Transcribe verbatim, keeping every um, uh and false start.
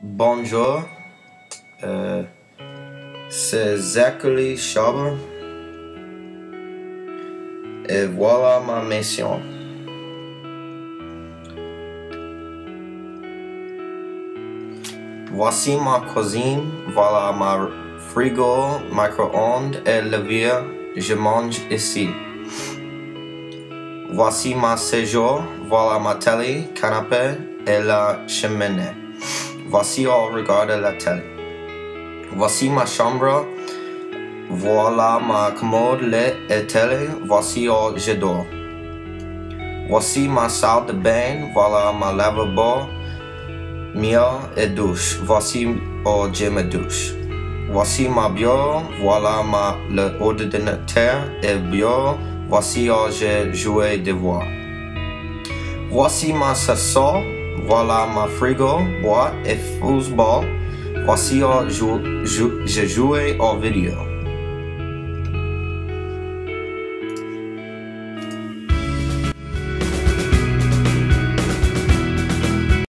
Bonjour, euh, c'est Zachary Chauber et voilà ma mission. Voici ma cuisine, voilà ma frigo, micro-ondes et levure, je mange ici. Voici ma séjour, voilà ma télé, canapé et la cheminée. Voici où regarde la télé. Voici ma chambre, voilà ma commode, lit et télé, voici où je dors. Voici ma salle de bain, voilà ma lavabo, mia et douche, voici où je me douche. Voici ma bureau, voilà ma l'ordinateur et bureau, voici où je joue devoir. Voici ma sous-sol, voilà ma frigo, boîte et football, voici où je, je, je joue aux vidéos.